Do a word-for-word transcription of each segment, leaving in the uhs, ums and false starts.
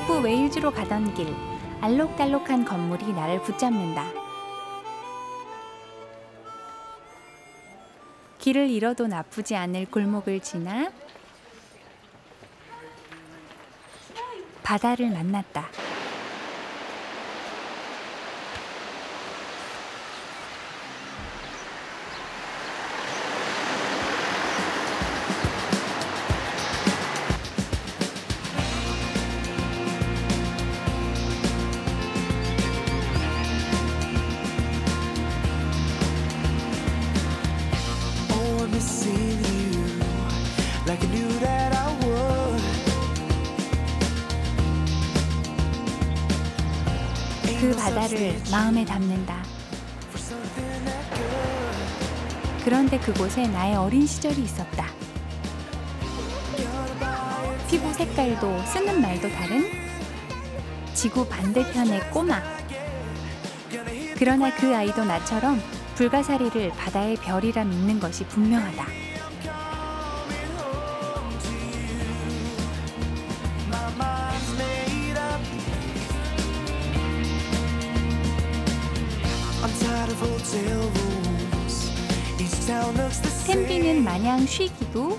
북부 웨일즈로 가던 길, 알록달록한 건물이 나를 붙잡는다. 길을 잃어도 나쁘지 않을 골목을 지나 바다를 만났다. 그 바다를 마음에 담는다. 그런데 그곳에 나의 어린 시절이 있었다. 피부 색깔도 쓰는 말도 다른 지구 반대편의 꼬마. 그러나 그 아이도 나처럼 불가사리를 바다의 별이라 믿는 것이 분명하다. 템비는 마냥 쉬기도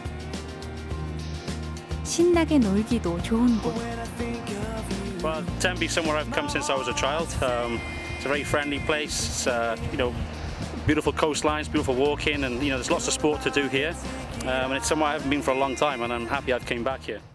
신나게 놀기도 좋은 곳. Well, Tenby is somewhere I've come since I was a child. Um, it's a very friendly place. It's, uh, you know, beautiful coastlines, beautiful walking, and you know, there's lots of sport to do here. Um, and it's somewhere I haven't been for a long time, and I'm happy I've came back here.